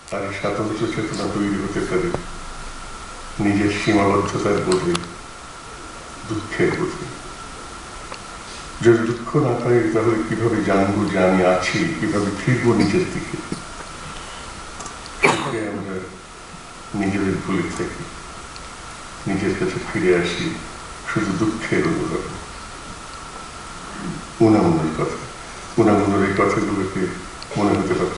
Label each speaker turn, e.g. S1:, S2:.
S1: আর এই স্বাতন্ত্র্য চেতনা তৈরি হতে পারে নিজের সীমাবদ্ধতার বোধে, দুঃখের বোধে। যদি দুঃখ না পাই তাহলে কিভাবে জানবো যে আমি আছি, কিভাবে ফিরবো নিজের দিকে? আমরা নিজেদের ভুলে থাকি, নিজের কাছে ফিরে আসি শুধু দুঃখের অনুভব। উনামুনের কথা, উনামুনের এই কথাগুলোকে মনে হতে পারে